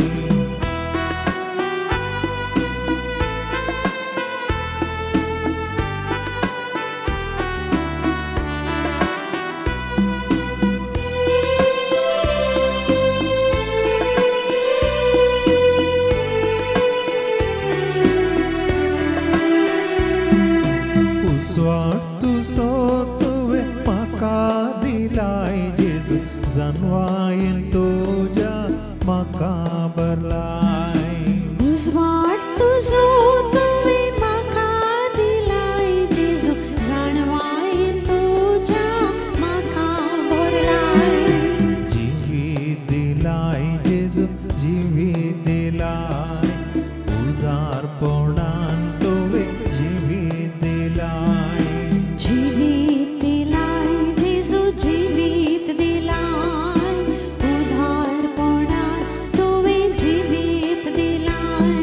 उसवाड तुजो तुवें म्हाका दिलाय जेजू जानवायेन तुज्या म्हाका भरलाय उजवाड तुजो तुवें म्हाका दिलाय जेजू जाणवायेन तुझ्या म्हाका भरलाय जिवीत दिलाय जेजू जिवीत दिलाय उदारपणान तुवें जिवीत दिलाय जिवीत दिलाय जेजू जिवीत दिलाय उदारपणान तुवें जिवीत दिलाय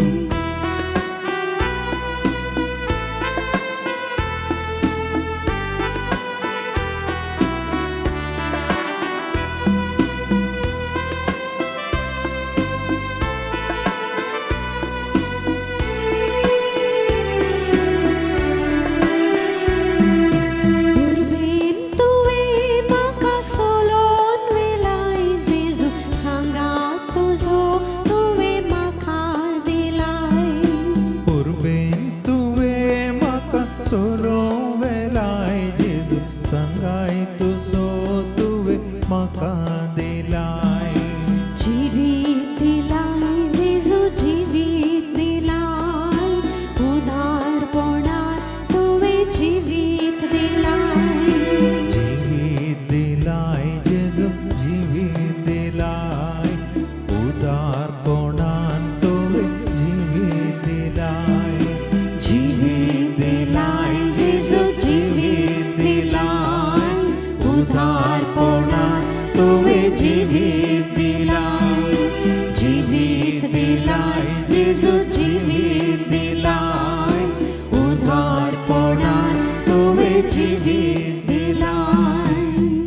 उर्बेन तुवें म्हाका सोलोन वेलाय जेजू सांगात तुजो तुवें म्हाका दिलाय पुर्बेन तुवें म्हाका सोलों वेलाय जेजू सांगाय तुजो तुवें म्हाका दिलाय जिवीत दिलाय जेजू जिवीत दिलाय उदारपणान तुवें जिवीत दिलाय जिवीत दिलाय जेजू जिवीत दिलाय उदारपणान तुवें जिवीत दिलाय जिवीत दिलाय जेजू जिवीत दिलाय उदारपणान तुवें जिवीत दिलाय जिवीत दिलाय जेजू जिवीत दिलाय उदारपणान तुवें जिवीत दिलाय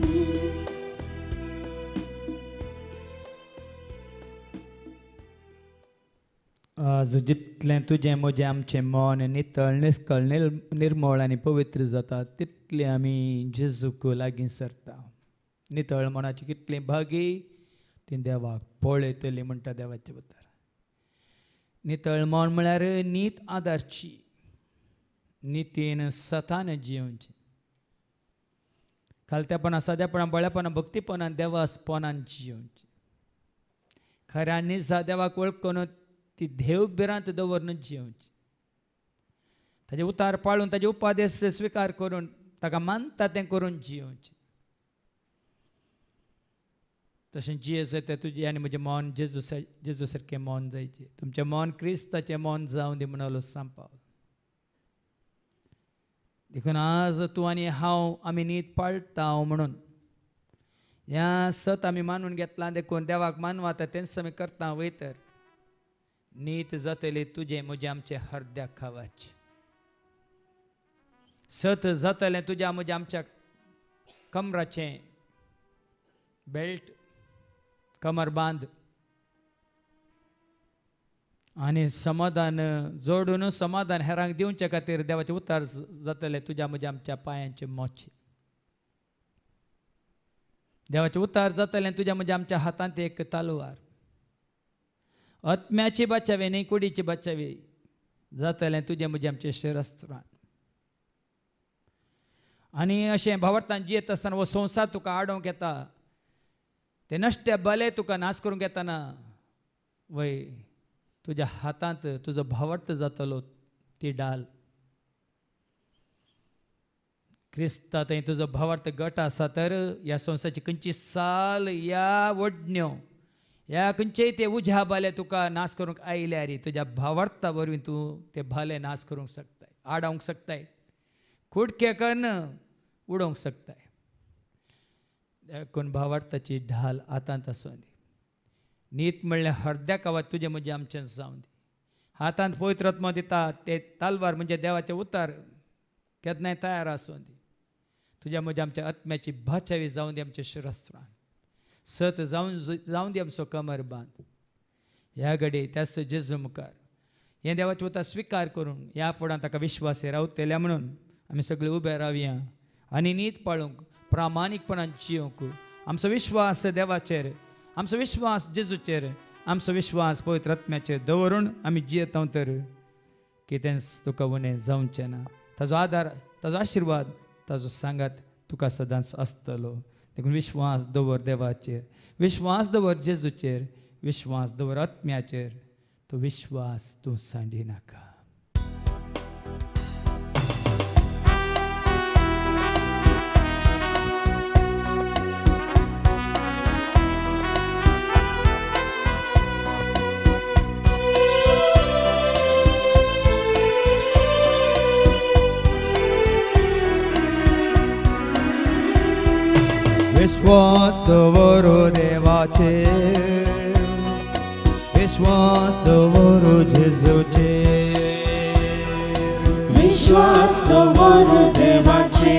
आज जितलें तुजें म्हजें आमचें मन नितळ निस्कळ निर निर्मळ आनी पवित्र जाता तितलें आमी जेजूक लागीं सरता नितळ मनाची कितली भागी ती देवाक पळयतली म्हणटा देवाचे उतर नितळ मन म्हळ्यार नीत आदारची नितीन सतान जियोवची खालत्यापणां सादेपणां बळ्यापणां भक्तीपणान देवासपणान जियोवची खऱ्यांनी देवाक वळखून ती देव बिरांत दवरून जियोवची ताजे उतार पाळून ताजे उपादेश स्विकार करून ताका मानता तें करून जियोवची तशें जियेचें तें तुजें आनी म्हजें मन जेजू जेजू सारकें मन जायचें तुमचें मन क्रिस्ताचें मन जावं दी म्हणलो सांपाव देखून आज तूं आनी हांव आमी न्हीद पाळटा म्हणून ह्या सत आमी मानून घेतला देखून देवाक मानवा आता तेंच आमी करता वय तर नीत जातली तुझे म्हजे आमचे हृदयाक खावाचे सत जातले तुझ्या म्हजे आमच्या कमराचे बेल्ट कमर बांध आणि समाधान जोडून समाधान हेरांक दिवचे खातीर देवाचे उतार जातले तुझ्या म्हज्या आमच्या पांयांचे मोचे देवाचे उतार जातले तुझ्या म्हज्या आमच्या हातांत एक तालवार आत्म्याची बचावे न्ही कुडीची बचावे जातले तुझे म्हजे आमचे शिरस्त्रान आनी अशें भावार्थान जियेत आसतना हो संवसार तुका आडोवंक येता ते नश्ट बले तुका नाश करूंक येतना वय तुझ्या हातांत तुजो भावार्थ जातलो ती डाल क्रिस्ता थंय तुजो भावार्थ गट आसा तर ह्या संवसाराची खंयची साल ह्या वडण्यो ह्या खंयचेय ते उज्या बाले तुका नाश करूंक आयल्यार तुज्या भावार्था वरवीं तूं ते भाले नाश करूंक शकताय आडावंक शकताय कुडके कन्न उडोवंक शकताय देखून भावार्थाची ढाल हातांत आसूं दी नीत म्हणल्यार हृदयाक आवाज तुजे म्हणजे आमचें जावं दी हातांत पवित्र आत्मा दिता ते तालवार म्हणजे देवाचे उतार केन्नाय तयार आसूं दी तुज्या म्हज्या आमच्या आत्म्याची बाचावी जावं दी आमच्या शिरस्त्रान सत जावन जावं दी आमचो कमर बांद ह्या घडी त्याच जेजू मुखार हें देवाचें उतार स्विकार करून ह्या फुडां ताका विश्वास रावतल्या म्हणून आमी सगळे उबे रावया आनी नीत पाळूंक प्रामाणीकपणान जियोंक आमचो विश्वास देवाचेर आमचो विश्वास जेजूचेर आमचो विश्वास पवित्र आत्म्याचेर दवरून आमी जियेता तर कितेंच तुका उणें जावचें ना ताजो आदार ताजो आशिर्वाद ताजो सांगात तुका सदांच आसतलो देखून विश्वास दवर देवाचेर विश्वास दवर जेजूचेर विश्वास दवर आत्म्याचेर तो विश्वास तूं सांडी नाका विश्वास दवरो देवाचे विश्वास दवरो जेजूचे विश्वास दवरो देवाचे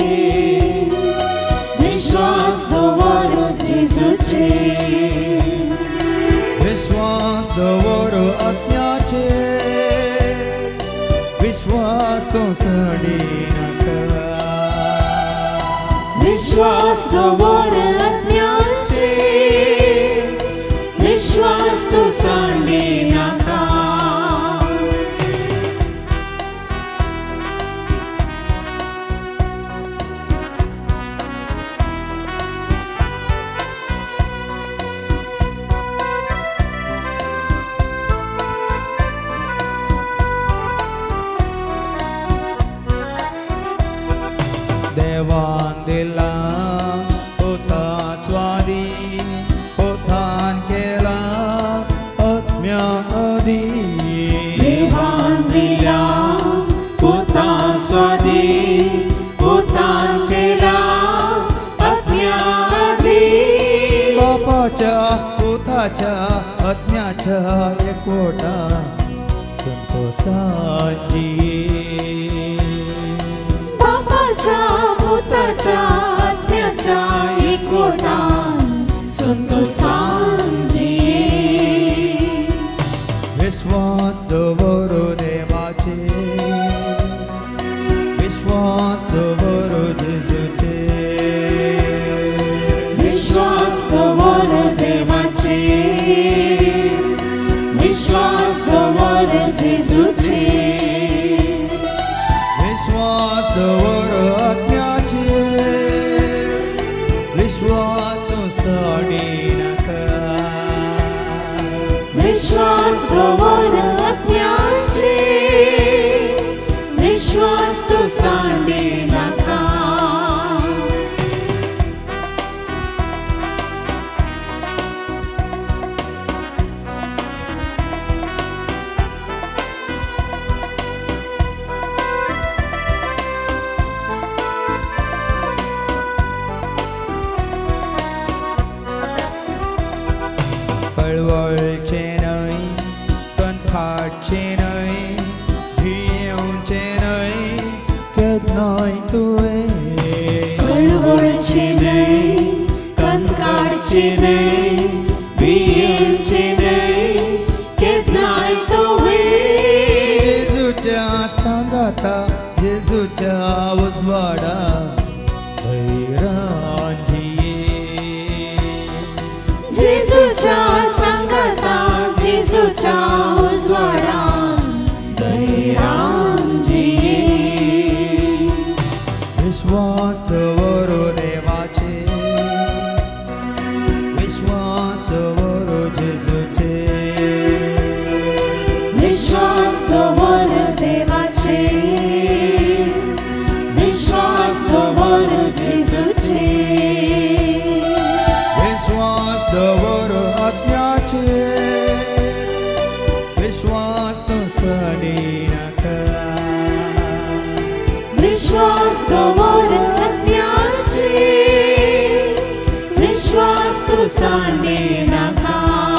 विश्वास दवरो जेजूचे विश्वास दवरो आत्म्याचे विश्वास तो सडी नाका विश्वास दवर आत्म्याचे विश्वास तो सांडे नाका देवान दिला होता स्वादी होतान केला आत्म्या आदी देवान दिला होता स्वादी होतान केला आत्म्या आदी बापाच्या होताच्या आत्म्याच्या एकवटा संतोषाची भूताच्या आत्म्याच्या एकवटान संतोषांची विश्वास दवरो देवाचे विश्वास दवरो जेजूचे विश्वास दवर देवाचे विश्वास दवर जेजूचे विश्वास दवरो आत्म्याचे विश्वास तो सडी नाका विश्वास दवर आत्म्याचे विश्वास तो सांडे नाका केन्नाय तुवें कळवळची न्हय कंकाळची न्हय भियेवची न्हय केन्नाय तुवें जेजूच्या सांगाता जेजूच्या उजवाडा धैर्यान जिये जेजूच्या सांगाता जेजूच्या उजवाडान धैर्यान जिये विश्वास दवरो देवाचे विश्वास दवरो जेजूचे विश्वास दवर देवाचे विश्वास दवर जेजूचे विश्वास दवरो आत्म्याचे विश्वास तो सडिनाका विश्वास दवर आत्म्याचे विश्वास तू सांडे नाका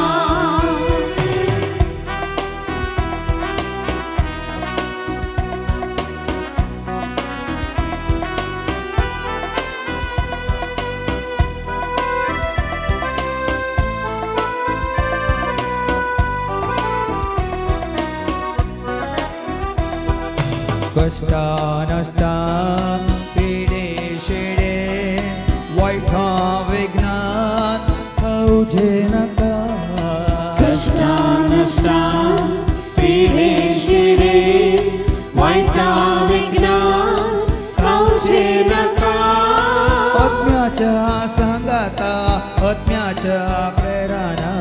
कष्टा नष्टा पिडे शिडे वायटा विघ्नात खावचे नाका कष्टा नष्टा पिडे शिडे वायटा विघ्नात खावचे नाका आत्म्याच्या सांगाता आत्म्याच्या प्रेरणा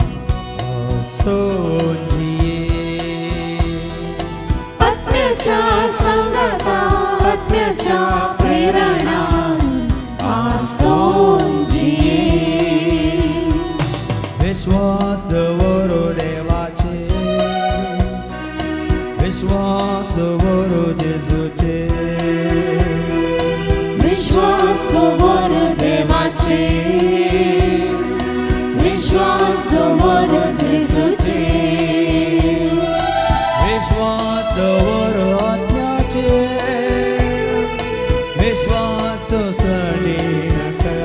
सोन आत्म्याच्या संगता आत्म्याच्या प्रेरणान आसोन जिये विश्वास दवरो देवाचे विश्वास दवरो जेजूचे विश्वास दवर देवाचे विश्वास दवर जेजूचे विश्वास दवरो आत्म्याचे विश्वास तो सडिनाका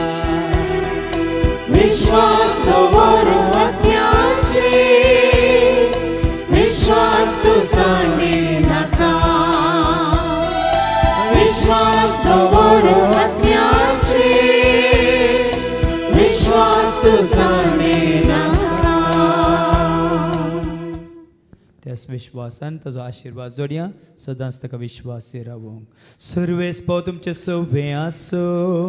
विश्वास दवर आत्म्याचे विश्वास तू सांडे नाका विश्वास दवर आत्म्याचे विश्वास तू सांडे नाका त्यास विश्वासान ताजो आशीर्वाद जोडया सदांच ताका विश्वासी रावूंक सर्वेस पाव तुमचे सव्वे आसो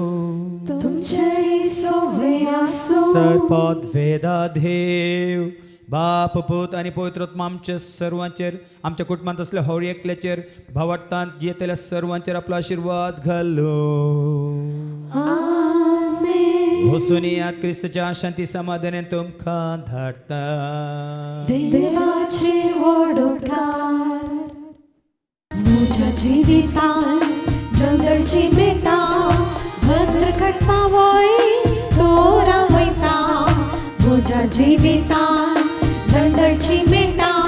तुमचे सोवे आसो सर्पाद वेदा देव बाप पूत आनी पवित्रोत्मा आमच्या सर्वांचेर आमच्या कुटुंबांत असल्या हवळी एकल्याचेर भावार्थांत जियेतल्या सर्वांचेर आपलो आशीर्वाद घालो वचून यात क्रिस्ताच्या शांती समाधानान तुमकां धाडटा देवाचे व्हड उपकार म्हज्या जिवितान दंगलची मेटा भद्र खटपा वय तोरा वयता म्हज्या जिवितान दंडलची मेटा